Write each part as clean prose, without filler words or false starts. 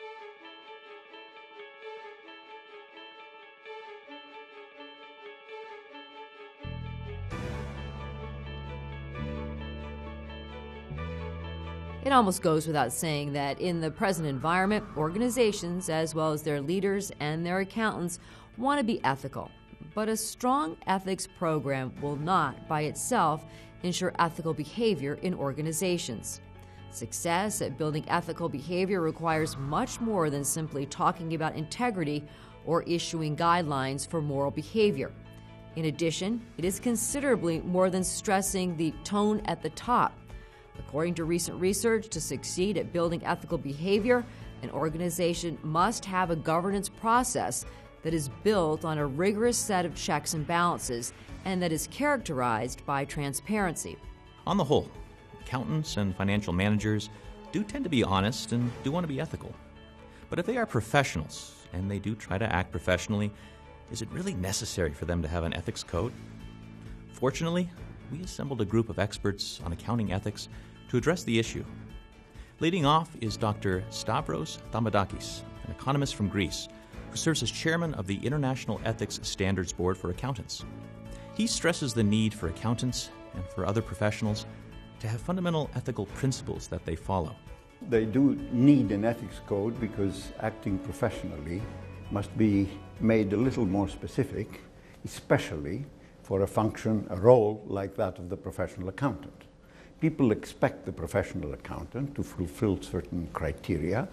It almost goes without saying that in the present environment, organizations, as well as their leaders and their accountants, want to be ethical. But a strong ethics program will not, by itself, ensure ethical behavior in organizations. Success at building ethical behavior requires much more than simply talking about integrity or issuing guidelines for moral behavior. In addition, it is considerably more than stressing the tone at the top. According to recent research, to succeed at building ethical behavior, an organization must have a governance process that is built on a rigorous set of checks and balances and that is characterized by transparency. On the whole, accountants and financial managers do tend to be honest and do want to be ethical. But if they are professionals and they do try to act professionally, is it really necessary for them to have an ethics code? Fortunately, we assembled a group of experts on accounting ethics to address the issue. Leading off is Dr. Stavros Thomadakis, an economist from Greece, who serves as chairman of the International Ethics Standards Board for Accountants. He stresses the need for accountants and for other professionals to have fundamental ethical principles that they follow. They do need an ethics code because acting professionally must be made a little more specific, especially for a function, a role like that of the professional accountant. People expect the professional accountant to fulfill certain criteria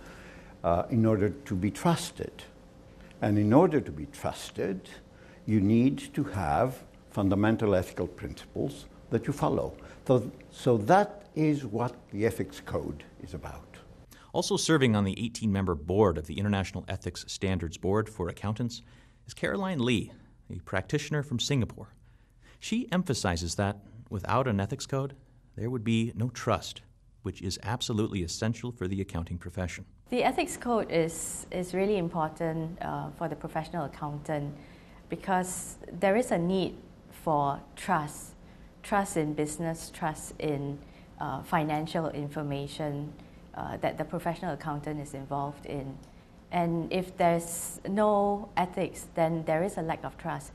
in order to be trusted. And in order to be trusted, you need to have fundamental ethical principles that you follow. So that is what the ethics code is about. Also serving on the 18-member board of the International Ethics Standards Board for Accountants is Caroline Lee, a practitioner from Singapore. She emphasizes that without an ethics code, there would be no trust, which is absolutely essential for the accounting profession. The ethics code is really important for the professional accountant because there is a need for trust in business, trust in financial information that the professional accountant is involved in. And if there's no ethics, then there is a lack of trust.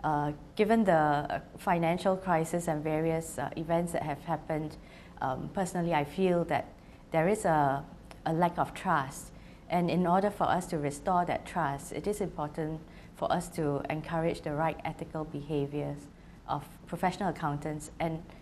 Given the financial crisis and various events that have happened, personally I feel that there is a lack of trust. And in order for us to restore that trust, it is important for us to encourage the right ethical behaviors of professional accountants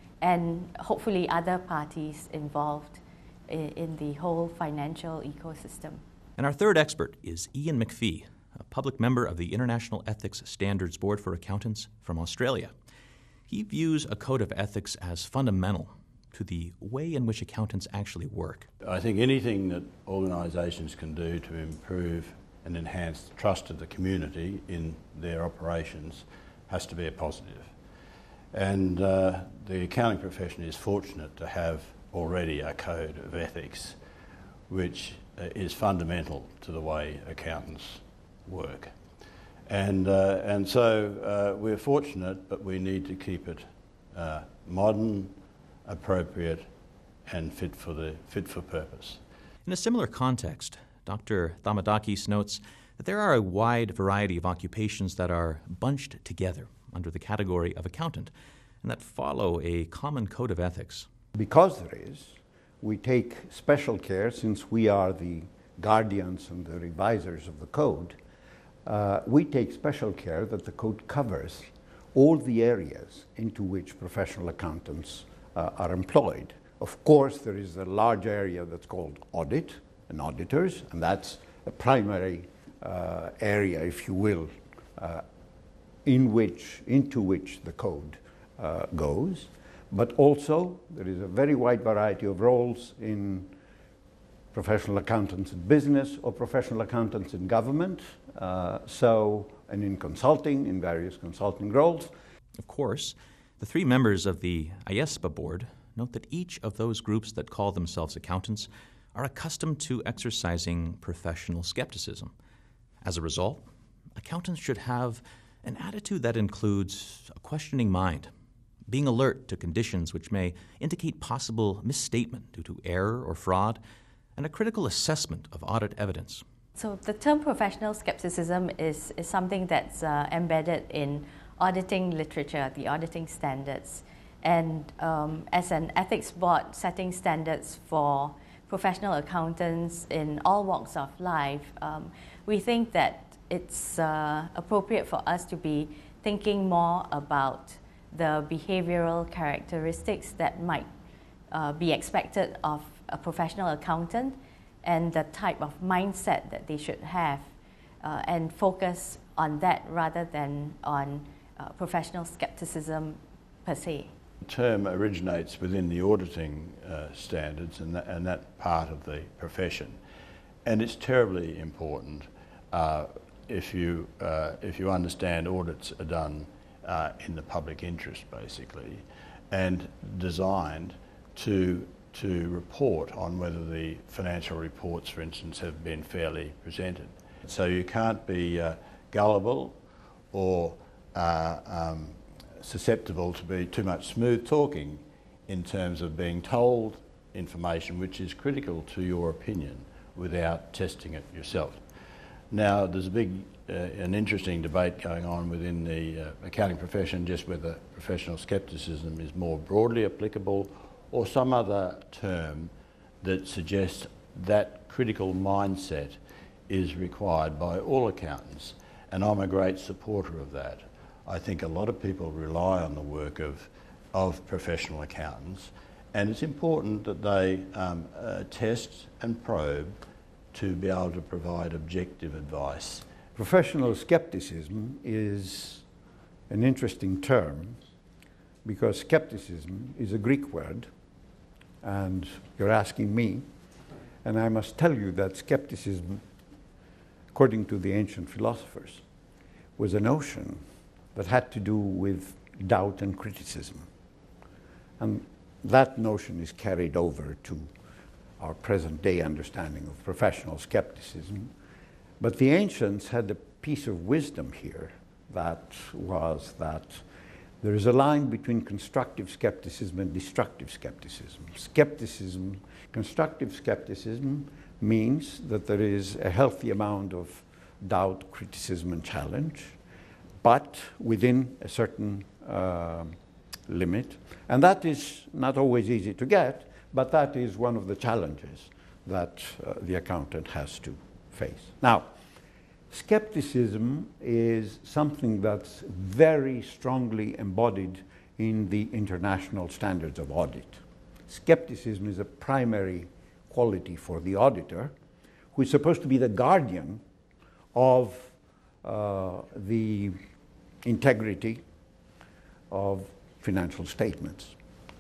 and hopefully other parties involved in the whole financial ecosystem. And our third expert is Ian McPhee, a public member of the International Ethics Standards Board for Accountants from Australia. He views a code of ethics as fundamental to the way in which accountants actually work. I think anything that organisations can do to improve and enhance the trust of the community in their operations has to be a positive. And the accounting profession is fortunate to have already a code of ethics which is fundamental to the way accountants work. And so we're fortunate, but we need to keep it modern, appropriate and fit for purpose. In a similar context, Dr. Thomadakis notes that there are a wide variety of occupations that are bunched together under the category of accountant and that follow a common code of ethics. Because there is, we take special care, since we are the guardians and the revisers of the code, we take special care that the code covers all the areas into which professional accountants are employed. Of course, there is a large area that's called audit and auditors, and that's a primary area, if you will, into which the code goes. But also, there is a very wide variety of roles in professional accountants in business or professional accountants in government, and in consulting, in various consulting roles. Of course, the three members of the IESBA board note that each of those groups that call themselves accountants are accustomed to exercising professional skepticism. As a result, accountants should have an attitude that includes a questioning mind, being alert to conditions which may indicate possible misstatement due to error or fraud, and a critical assessment of audit evidence. So the term professional skepticism is something that's embedded in auditing literature, the auditing standards. And as an ethics board setting standards for professional accountants in all walks of life, we think that it's appropriate for us to be thinking more about the behavioral characteristics that might be expected of a professional accountant and the type of mindset that they should have, and focus on that rather than on professional skepticism per se. The term originates within the auditing standards and that part of the profession, and it's terribly important if you understand audits are done in the public interest, basically, and designed to report on whether the financial reports, for instance, have been fairly presented. So you can't be gullible or susceptible to be too much smooth talking in terms of being told information which is critical to your opinion without testing it yourself. Now, there's a big, an interesting debate going on within the accounting profession just whether professional skepticism is more broadly applicable or some other term that suggests that critical mindset is required by all accountants, and I'm a great supporter of that. I think a lot of people rely on the work of professional accountants, and it's important that they test and probe to be able to provide objective advice. Professional skepticism is an interesting term because skepticism is a Greek word, and you're asking me, and I must tell you that skepticism, according to the ancient philosophers, was a notion that had to do with doubt and criticism. And that notion is carried over to our present day understanding of professional skepticism. But the ancients had a piece of wisdom here that was that there is a line between constructive skepticism and destructive skepticism. Constructive skepticism means that there is a healthy amount of doubt, criticism, and challenge, but within a certain limit. And that is not always easy to get, but that is one of the challenges that the accountant has to face. Now, skepticism is something that's very strongly embodied in the international standards of audit. Skepticism is a primary quality for the auditor, who is supposed to be the guardian of the integrity of financial statements.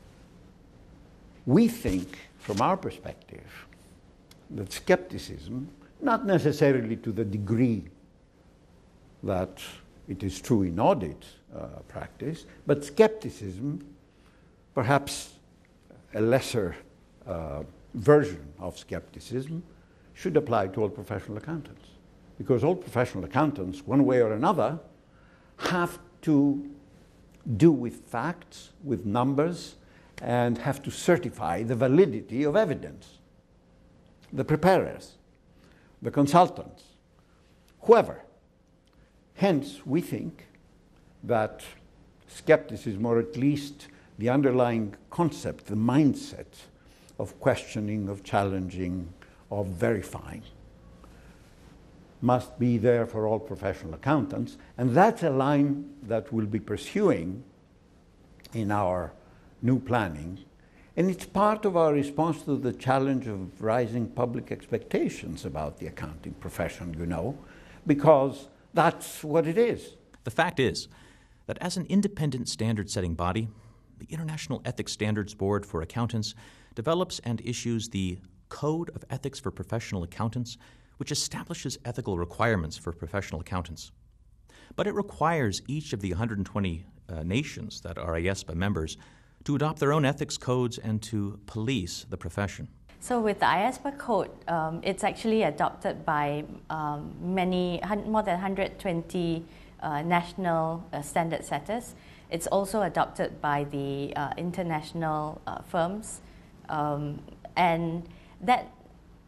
We think, from our perspective, that skepticism, not necessarily to the degree that it is true in audit practice, but skepticism, perhaps a lesser version of skepticism, should apply to all professional accountants. Because all professional accountants, one way or another, have to do with facts, with numbers, and have to certify the validity of evidence. The preparers, the consultants, whoever. Hence, we think that skepticism, or at least the underlying concept, the mindset of questioning, of challenging, of verifying, must be there for all professional accountants. And that's a line that we'll be pursuing in our new planning. And it's part of our response to the challenge of rising public expectations about the accounting profession, you know, because that's what it is. The fact is that as an independent standard-setting body, the International Ethics Standards Board for Accountants develops and issues the Code of Ethics for Professional Accountants, which establishes ethical requirements for professional accountants. But it requires each of the 120 nations that are IESBA members to adopt their own ethics codes and to police the profession. So with the IESBA code, it's actually adopted by more than 120 national standard setters. It's also adopted by the international firms, and that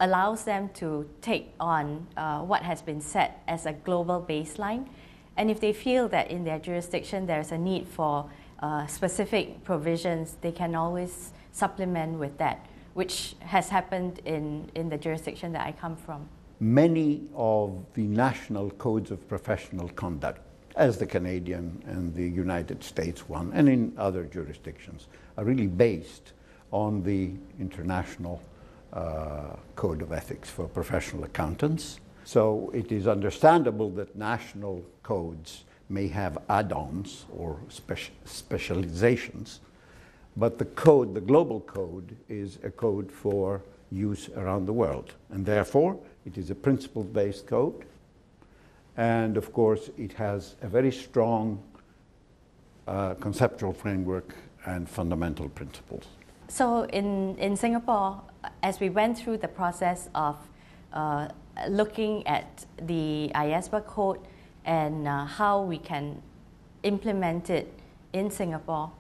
allows them to take on what has been set as a global baseline. And if they feel that in their jurisdiction there's a need for specific provisions, they can always supplement with that, which has happened in the jurisdiction that I come from. Many of the national codes of professional conduct, as the Canadian and the United States one, and in other jurisdictions, are really based on the International Code of Ethics for Professional Accountants. So it is understandable that national codes may have add-ons or specializations, but the code, the global code, is a code for use around the world. And therefore, it is a principle-based code. And of course, it has a very strong conceptual framework and fundamental principles. So in Singapore, as we went through the process of looking at the IESBA code and how we can implement it in Singapore,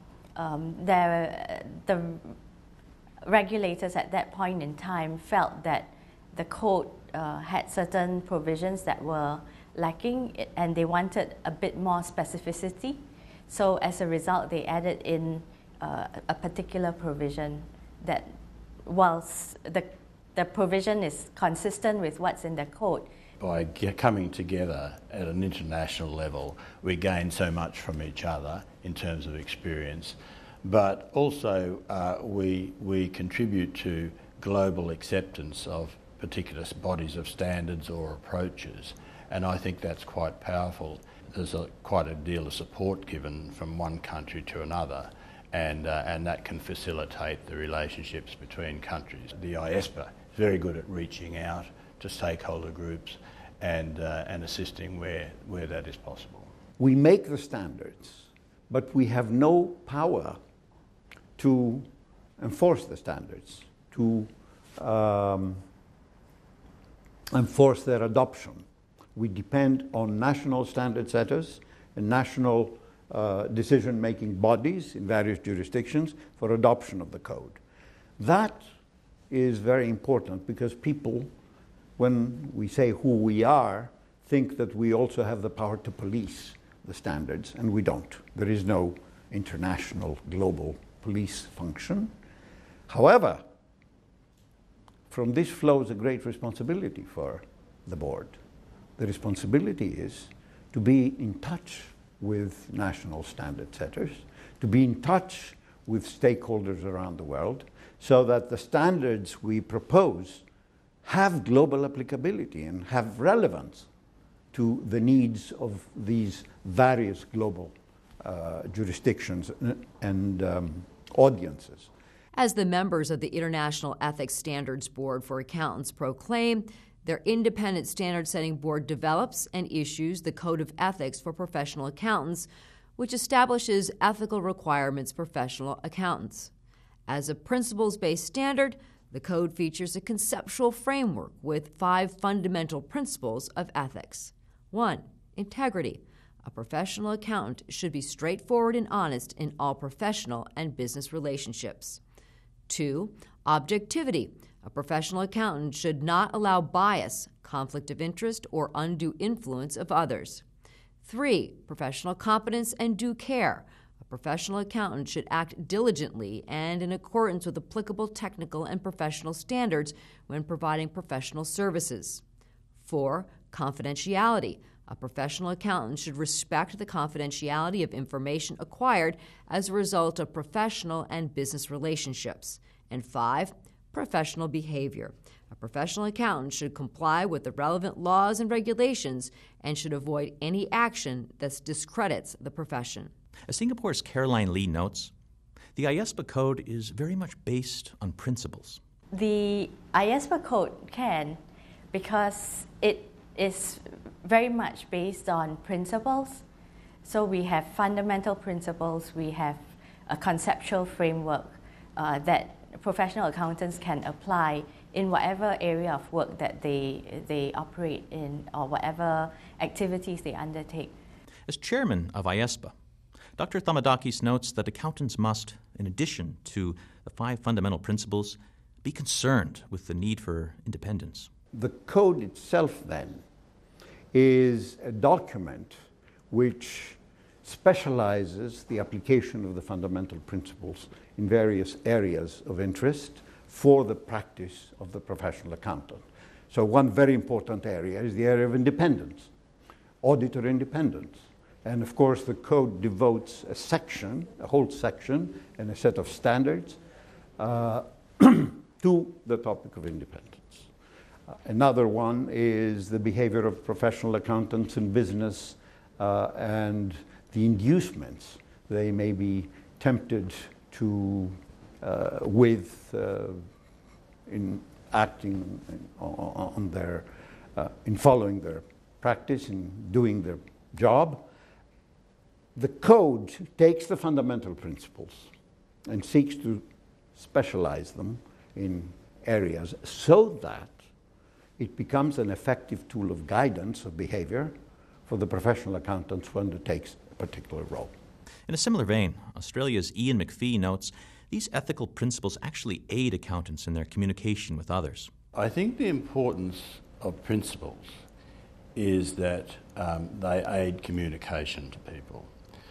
the regulators at that point in time felt that the code had certain provisions that were lacking, and they wanted a bit more specificity. So as a result, they added in a particular provision that, whilst the provision is consistent with what's in the code. By coming together at an international level, we gain so much from each other in terms of experience, but also we contribute to global acceptance of particular bodies of standards or approaches, and I think that's quite powerful. There's quite a deal of support given from one country to another, and that can facilitate the relationships between countries. The IESBA is very good at reaching out to stakeholder groups and assisting where that is possible. We make the standards, but we have no power to enforce the standards, to enforce their adoption. We depend on national standard setters and national decision-making bodies in various jurisdictions for adoption of the code. That is very important because people, when we say who we are, think that we also have the power to police the standards, and we don't. There is no international global police function. However, from this flows a great responsibility for the board. The responsibility is to be in touch with national standard setters, to be in touch with stakeholders around the world, so that the standards we propose have global applicability and have relevance to the needs of these various global jurisdictions and audiences. As the members of the International Ethics Standards Board for Accountants proclaim, their independent standard-setting board develops and issues the Code of Ethics for Professional Accountants, which establishes ethical requirements for professional accountants. As a principles-based standard, the code features a conceptual framework with 5 fundamental principles of ethics. 1. Integrity. A professional accountant should be straightforward and honest in all professional and business relationships. 2. Objectivity. A professional accountant should not allow bias, conflict of interest, or undue influence of others. 3. Professional competence and due care. A professional accountant should act diligently and in accordance with applicable technical and professional standards when providing professional services. 4. Confidentiality. A professional accountant should respect the confidentiality of information acquired as a result of professional and business relationships. And 5. Professional behavior. A professional accountant should comply with the relevant laws and regulations and should avoid any action that discredits the profession. As Singapore's Caroline Lee notes, the IESBA code is very much based on principles. The IESBA code can, because it is very much based on principles. So we have fundamental principles, we have a conceptual framework that professional accountants can apply in whatever area of work that they operate in or whatever activities they undertake. As chairman of IESBA, Dr. Thomadakis notes that accountants must, in addition to the 5 fundamental principles, be concerned with the need for independence. The code itself, then, is a document which specializes the application of the fundamental principles in various areas of interest for the practice of the professional accountant. So one very important area is the area of independence, auditor independence. And of course the code devotes a section, a whole section, and a set of standards to the topic of independence. Another one is the behavior of professional accountants in business and the inducements they may be tempted to with in acting on their, in following their practice, in doing their job. The code takes the fundamental principles and seeks to specialize them in areas so that it becomes an effective tool of guidance of behavior for the professional accountant who undertakes a particular role. In a similar vein, Australia's Ian McPhee notes these ethical principles actually aid accountants in their communication with others. I think the importance of principles is that they aid communication to people.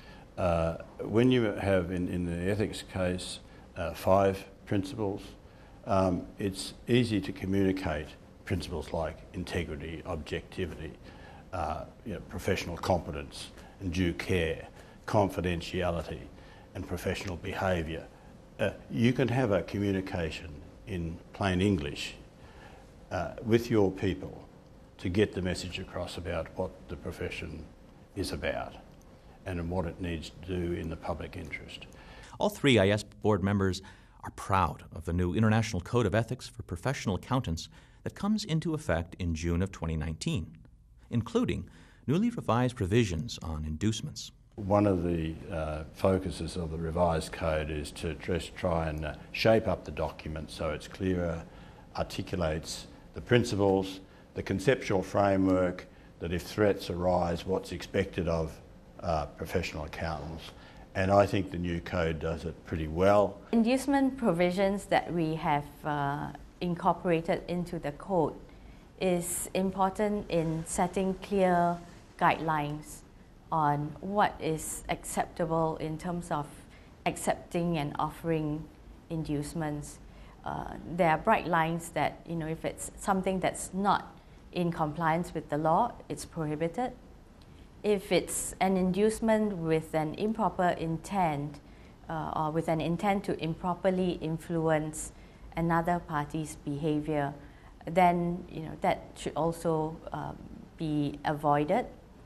When you have, in the ethics case, 5 principles, it's easy to communicate principles like integrity, objectivity, professional competence and due care, confidentiality and professional behaviour. You can have a communication in plain English with your people to get the message across about what the profession is about and what it needs to do in the public interest. All 3 IESBA board members are proud of the new International Code of Ethics for Professional Accountants that comes into effect in June of 2019, including newly revised provisions on inducements. One of the focuses of the revised code is to just try and shape up the document so it's clearer, articulates the principles, the conceptual framework, that if threats arise, what's expected of professional accountants. And I think the new code does it pretty well. Inducement provisions that we have incorporated into the code is important in setting clear guidelines on what is acceptable in terms of accepting and offering inducements. There are bright lines that, if it's something that's not in compliance with the law, it's prohibited. If it's an inducement with an improper intent or with an intent to improperly influence another party's behavior, then that should also be avoided.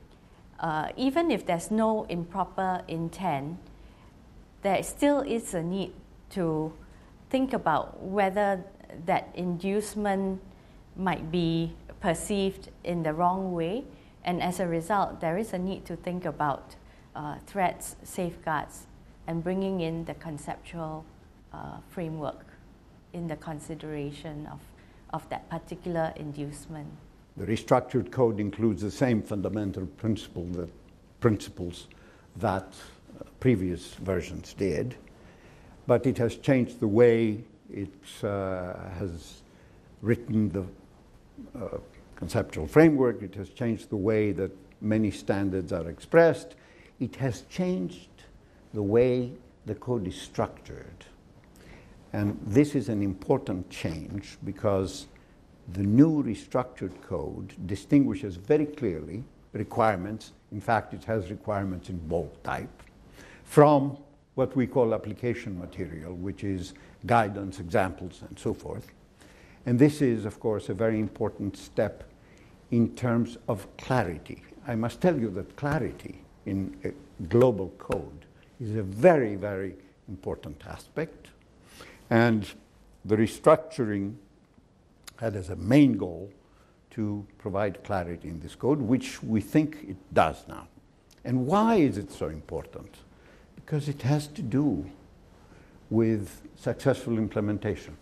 Even if there's no improper intent, there still is a need to think about whether that inducement might be perceived in the wrong way, and as a result, there is a need to think about threats, safeguards, and bringing in the conceptual framework in the consideration of that particular inducement. The restructured code includes the same fundamental principles that previous versions did, but it has changed the way it has written the conceptual framework. It has changed the way that many standards are expressed. It has changed the way the code is structured. And this is an important change because the new restructured code distinguishes very clearly requirements. In fact, it has requirements in bold type from what we call application material, which is guidance, examples, and so forth. And this is, of course, a very important step in terms of clarity. I must tell you that clarity in a global code is a very, very important aspect. And the restructuring had as a main goal to provide clarity in this code, which we think it does now. And why is it so important? Because it has to do with successful implementation.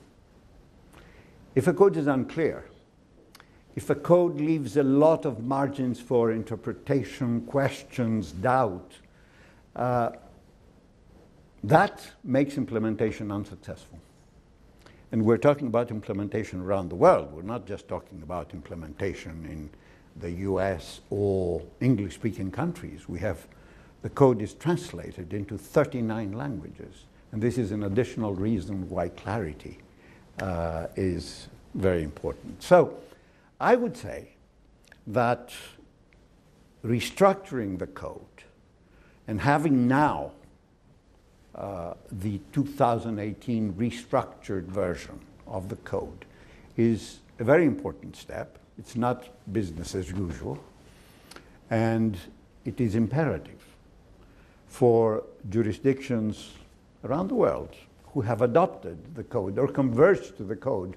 If a code is unclear, if a code leaves a lot of margins for interpretation, questions, doubt, that makes implementation unsuccessful. And we're talking about implementation around the world. We're not just talking about implementation in the US or English-speaking countries. The code is translated into 39 languages. And this is an additional reason why clarity is very important. So I would say that restructuring the code and having now the 2018 restructured version of the code is a very important step. It's not business as usual, and it is imperative for jurisdictions around the world who have adopted the code or converged to the code,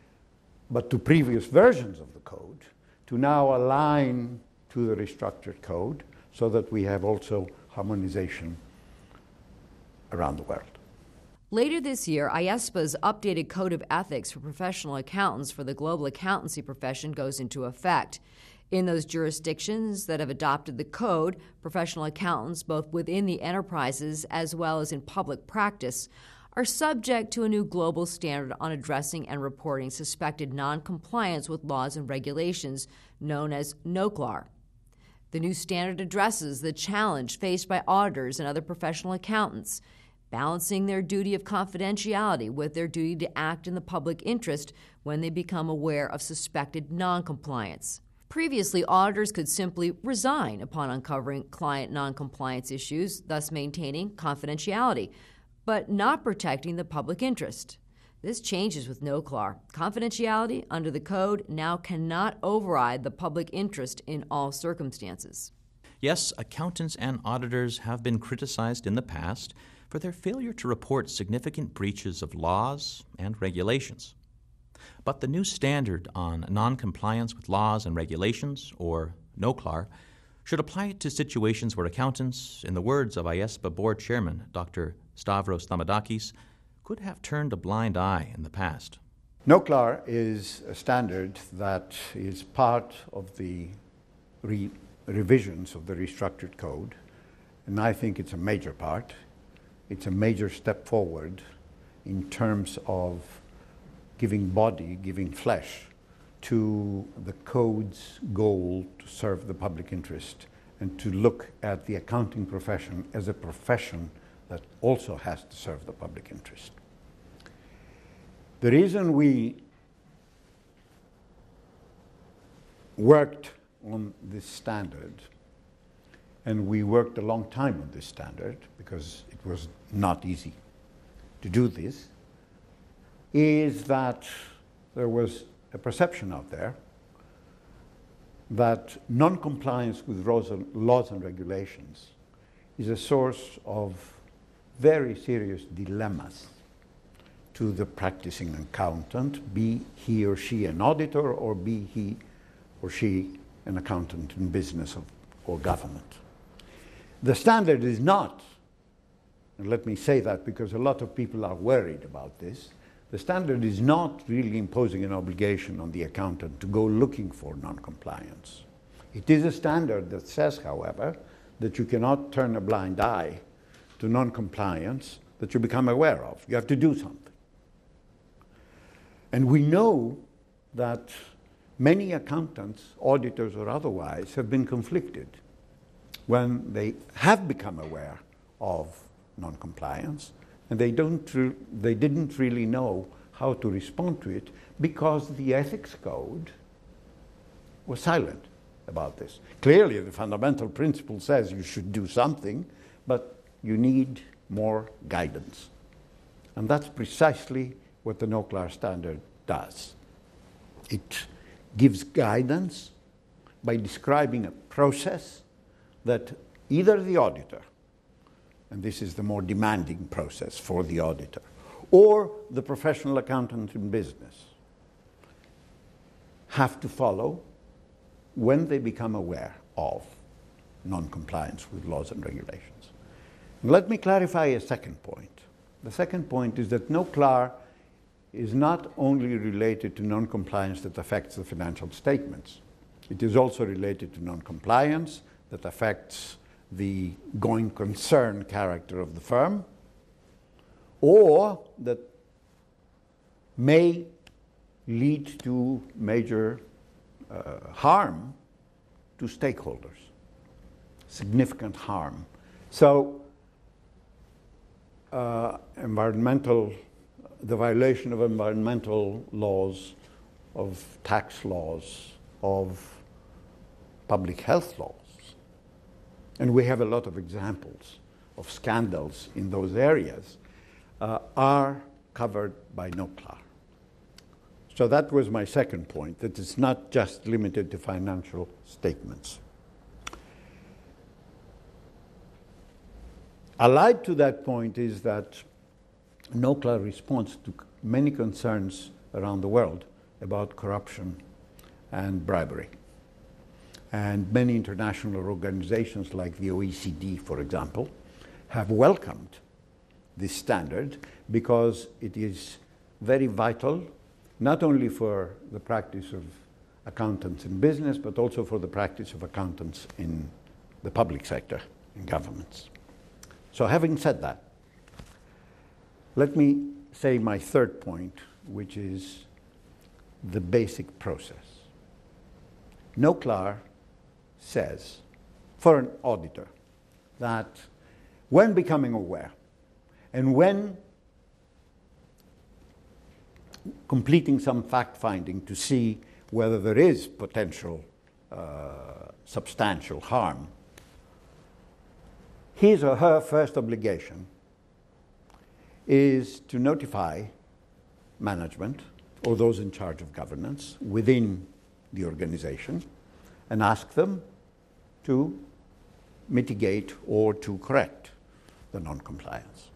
but to previous versions of the code, to now align to the restructured code so that we have also harmonization around the world. Later this year, IESBA's updated Code of Ethics for Professional Accountants for the global accountancy profession goes into effect. In those jurisdictions that have adopted the code, professional accountants, both within the enterprises as well as in public practice, are subject to a new global standard on addressing and reporting suspected noncompliance with laws and regulations known as NOCLAR. The new standard addresses the challenge faced by auditors and other professional accountants, balancing their duty of confidentiality with their duty to act in the public interest when they become aware of suspected noncompliance. Previously, auditors could simply resign upon uncovering client noncompliance issues, thus maintaining confidentiality, but not protecting the public interest. This changes with NOCLAR. Confidentiality under the code now cannot override the public interest in all circumstances. Yes, accountants and auditors have been criticized in the past for their failure to report significant breaches of laws and regulations. But the new standard on noncompliance with laws and regulations, or NOCLAR, should apply to situations where accountants, in the words of IESBA Board Chairman Dr. Stavros Thomadakis, could have turned a blind eye in the past. NOCLAR is a standard that is part of the revisions of the restructured code, and I think it's a major part. It's a major step forward in terms of giving body, giving flesh to the code's goal to serve the public interest and to look at the accounting profession as a profession that also has to serve the public interest. The reason we worked on this standard, and we worked a long time on this standard because it was not easy to do this, is that there was a perception out there that non-compliance with laws and regulations is a source of very serious dilemmas to the practicing accountant, be he or she an auditor or be he or she an accountant in business or government. The standard is not, and let me say that because a lot of people are worried about this, the standard is not really imposing an obligation on the accountant to go looking for non-compliance. It is a standard that says, however, that you cannot turn a blind eye to non-compliance that you become aware of. You have to do something. And we know that many accountants, auditors or otherwise, have been conflicted when they have become aware of non-compliance and they didn't really know how to respond to it because the ethics code was silent about this. Clearly, the fundamental principle says you should do something, but you need more guidance. And that's precisely what the NOCLAR standard does. It gives guidance by describing a process that either the auditor, and this is the more demanding process for the auditor, or the professional accountant in business have to follow when they become aware of non-compliance with laws and regulations. And let me clarify a second point. The second point is that NOCLAR is not only related to non-compliance that affects the financial statements. It is also related to non-compliance that affects the going concern character of the firm, or that may lead to major harm to stakeholders, significant harm. So the violation of environmental laws, of tax laws, of public health laws, and we have a lot of examples of scandals in those areas, are covered by NOCLAR. So that was my second point, that it's not just limited to financial statements. Allied to that point is that NOCLAR responds to many concerns around the world about corruption and bribery. And many international organizations like the OECD, for example, have welcomed this standard because it is very vital, not only for the practice of accountants in business, but also for the practice of accountants in the public sector, in governments. So having said that, let me say my third point, which is the basic process. NOCLAR says, for an auditor, that when becoming aware and when completing some fact-finding to see whether there is potential substantial harm, his or her first obligation is to notify management or those in charge of governance within the organization and ask them to mitigate or to correct the non-compliance.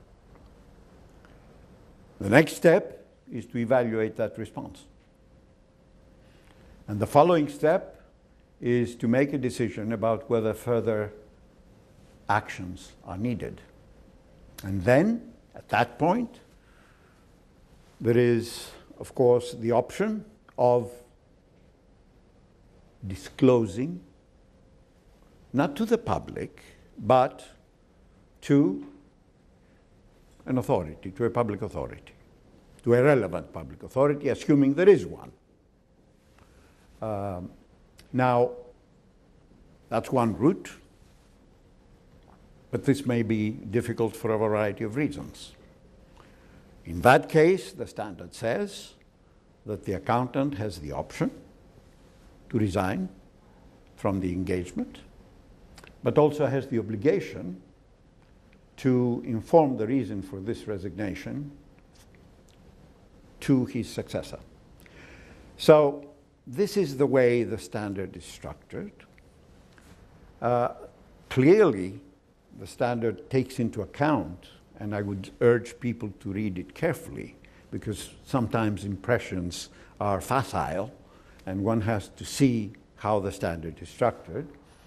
The next step is to evaluate that response. And the following step is to make a decision about whether further actions are needed. And then, at that point, there is, of course, the option of disclosing, not to the public, but to an authority, to a public authority, to a relevant public authority, assuming there is one. Now, that's one route, but this may be difficult for a variety of reasons. In that case, the standard says that the accountant has the option to resign from the engagement, but also has the obligation to inform the reason for this resignation to his successor. So this is the way the standard is structured. Clearly, the standard takes into account, and I would urge people to read it carefully, because sometimes impressions are facile, and one has to see how the standard is structured,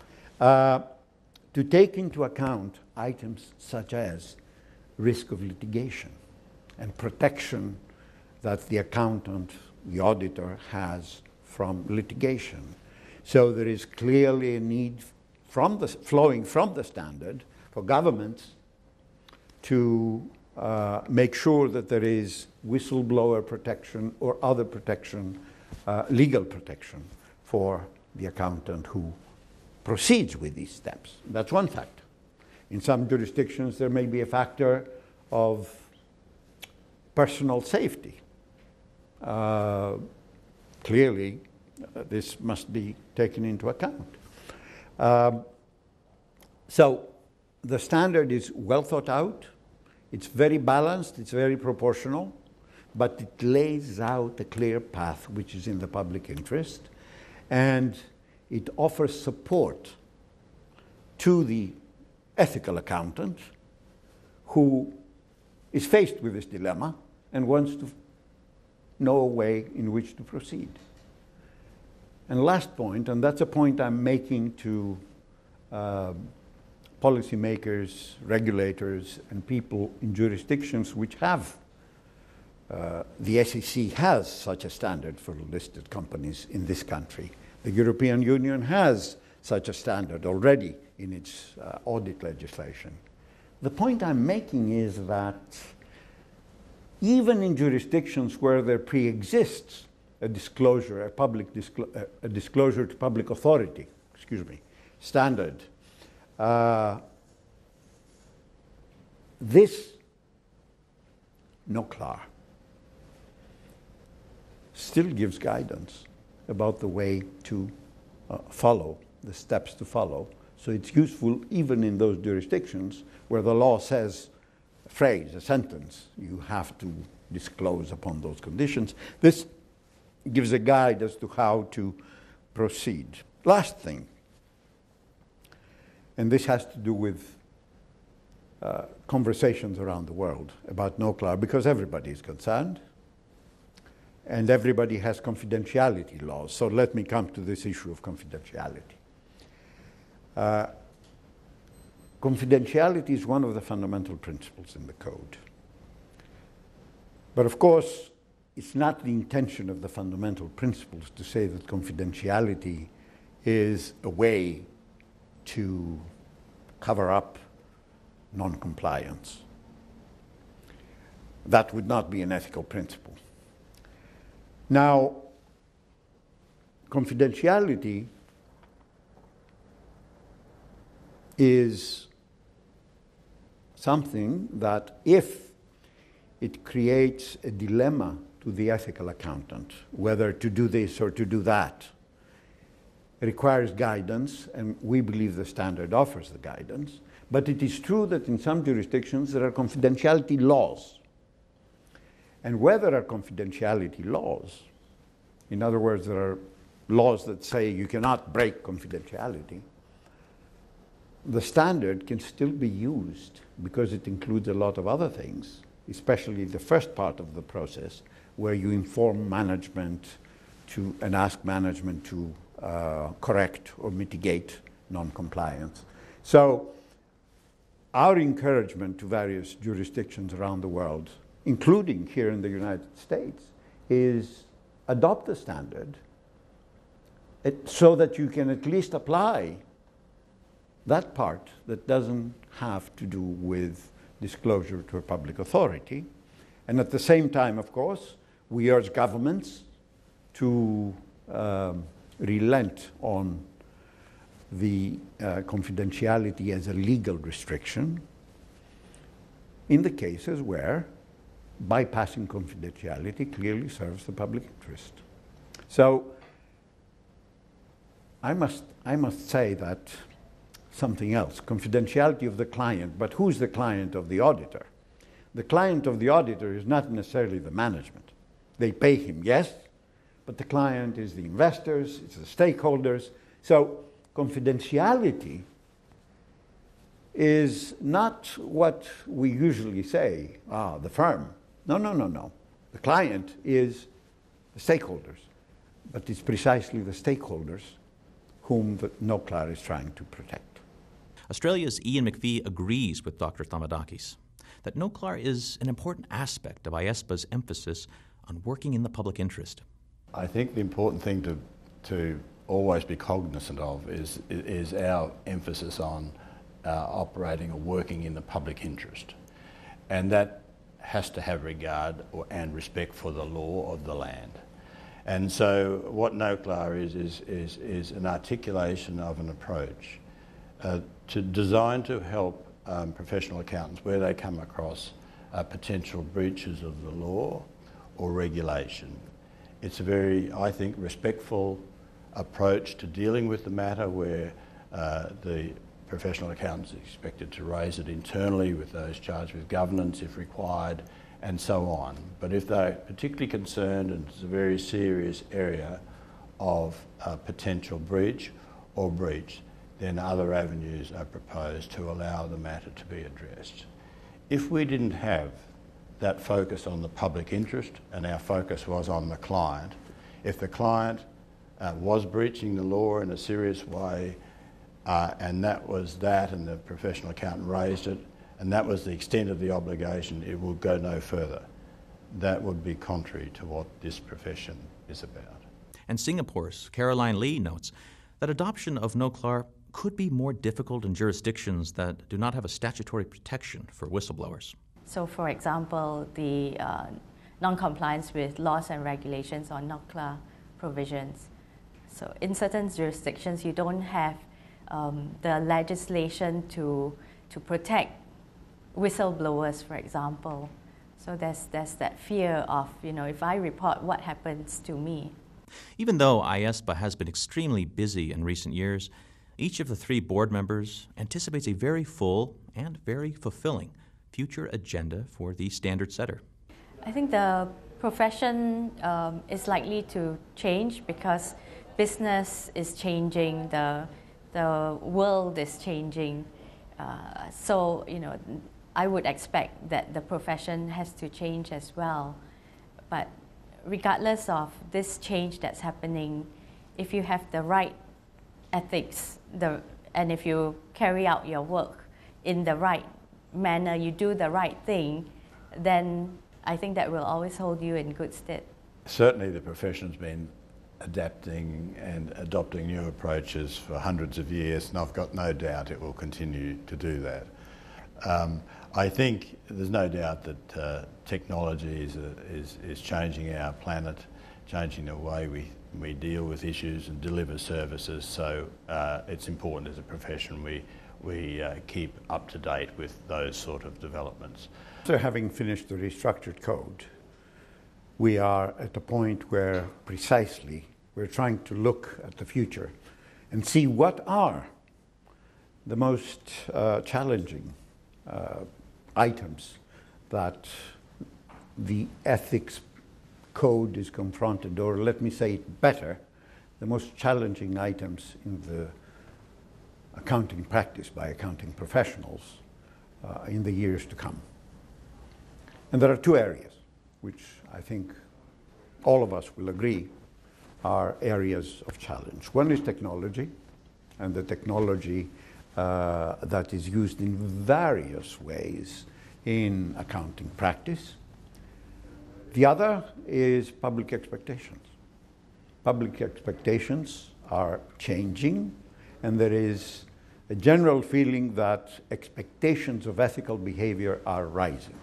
to take into account items such as risk of litigation and protection that the accountant, the auditor, has from litigation. So there is clearly a need flowing from the standard for governments to make sure that there is whistleblower protection or other protection, legal protection for the accountant who proceeds with these steps. That's one factor. In some jurisdictions, there may be a factor of personal safety. Clearly, this must be taken into account. So the standard is well thought out, it's very balanced, it's very proportional, but it lays out a clear path which is in the public interest, and it offers support to the ethical accountant who is faced with this dilemma and wants to know a way in which to proceed. And last point, and that's a point I'm making to policymakers, regulators, and people in jurisdictions which have, the SEC has such a standard for listed companies in this country. The European Union has such a standard already in its audit legislation. The point I'm making is that even in jurisdictions where there pre-exists a disclosure, a disclosure to public authority, standard, this NOCLAR still gives guidance about the way to follow, the steps to follow. So it's useful even in those jurisdictions where the law says a phrase, a sentence, you have to disclose upon those conditions. This gives a guide as to how to proceed. Last thing, and this has to do with conversations around the world about NOCLAR, because everybody is concerned and everybody has confidentiality laws. So let me come to this issue of confidentiality. Confidentiality is one of the fundamental principles in the code. But of course, it's not the intention of the fundamental principles to say that confidentiality is a way to cover up non-compliance. That would not be an ethical principle. Now, confidentiality is something that, if it creates a dilemma to the ethical accountant, whether to do this or to do that, it requires guidance, and we believe the standard offers the guidance. But it is true that in some jurisdictions there are confidentiality laws. And where there are confidentiality laws, in other words, there are laws that say you cannot break confidentiality, the standard can still be used because it includes a lot of other things, especially the first part of the process, where you inform management and ask management to correct or mitigate non-compliance. So our encouragement to various jurisdictions around the world, including here in the United States, is adopt the standard so that you can at least apply that part that doesn't have to do with disclosure to a public authority. And at the same time, of course, we urge governments to relent on the confidentiality as a legal restriction in the cases where bypassing confidentiality clearly serves the public interest. So I must say that something else, confidentiality of the client, but who's the client of the auditor? The client of the auditor is not necessarily the management. They pay him, yes, but the client is the investors, it's the stakeholders. So confidentiality is not what we usually say, the firm. No. The client is the stakeholders, but it's precisely the stakeholders whom the NOCLAR is trying to protect. Australia's Ian McPhee agrees with Dr. Thomadakis that NOCLAR is an important aspect of IESBA's emphasis on working in the public interest. I think the important thing to always be cognizant of is our emphasis on operating or working in the public interest. And that has to have regard and respect for the law of the land. And so what NOCLAR is an articulation of an approach designed to help professional accountants where they come across potential breaches of the law or regulation. It's a very, I think, respectful approach to dealing with the matter where the professional accountant is expected to raise it internally with those charged with governance if required, and so on. But if they're particularly concerned and it's a very serious area of potential breach or breach, then other avenues are proposed to allow the matter to be addressed. If we didn't have that focus on the public interest and our focus was on the client, if the client was breaching the law in a serious way and that was that and the professional accountant raised it and that was the extent of the obligation, it would go no further. That would be contrary to what this profession is about. And Singapore's Caroline Lee notes that adoption of NOCLAR could be more difficult in jurisdictions that do not have a statutory protection for whistleblowers. So, for example, the non-compliance with laws and regulations or NOCLA provisions. So, in certain jurisdictions, you don't have the legislation to protect whistleblowers, for example. So there's that fear of, if I report, what happens to me? Even though IESBA has been extremely busy in recent years, each of the 3 board members anticipates a very full and very fulfilling future agenda for the standard setter. I think the profession is likely to change because business is changing, the world is changing. So, I would expect that the profession has to change as well. But regardless of this change that's happening, if you have the right ethics and if you carry out your work in the right manner, you do the right thing, then I think that will always hold you in good stead. Certainly the profession's been adapting and adopting new approaches for hundreds of years, and I've got no doubt it will continue to do that. I think there's no doubt that technology is changing our planet, changing the way we deal with issues and deliver services, so it's important as a profession we keep up to date with those sort of developments. So having finished the restructured code, we are at a point where precisely we're trying to look at the future and see what are the most challenging items that the ethics code is confronted, or let me say it better, the most challenging items in the accounting practice by accounting professionals in the years to come. And there are 2 areas which I think all of us will agree are areas of challenge. One is technology, and the technology that is used in various ways in accounting practice. The other is public expectations. Public expectations are changing, and there is a general feeling that expectations of ethical behavior are rising.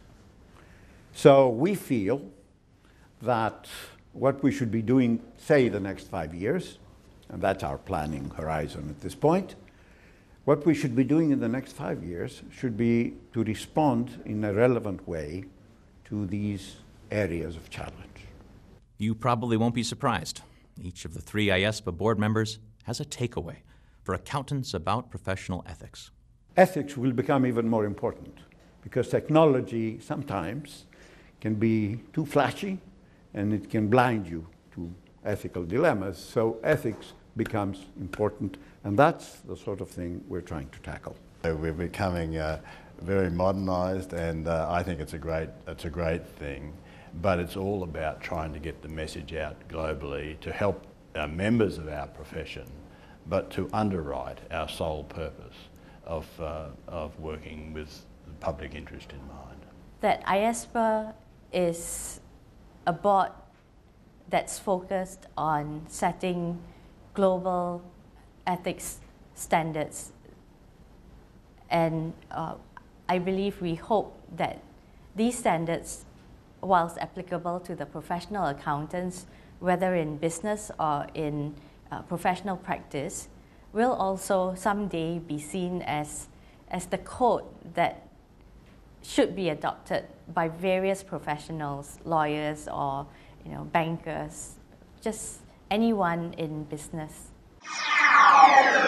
So we feel that what we should be doing, say, the next 5 years, and that's our planning horizon at this point, what we should be doing in the next 5 years should be to respond in a relevant way to these areas of challenge. You probably won't be surprised. Each of the 3 IESBA board members has a takeaway for accountants about professional ethics. Ethics will become even more important because technology sometimes can be too flashy and it can blind you to ethical dilemmas. So ethics becomes important, and that's the sort of thing we're trying to tackle. We're becoming very modernised, and I think it's a great thing. But it's all about trying to get the message out globally to help our members of our profession, but to underwrite our sole purpose of working with the public interest in mind. That IESBA is a board that's focused on setting global ethics standards, and I believe we hope that these standards, whilst applicable to the professional accountants, whether in business or in professional practice, will also someday be seen as the code that should be adopted by various professionals, lawyers or bankers, just anyone in business.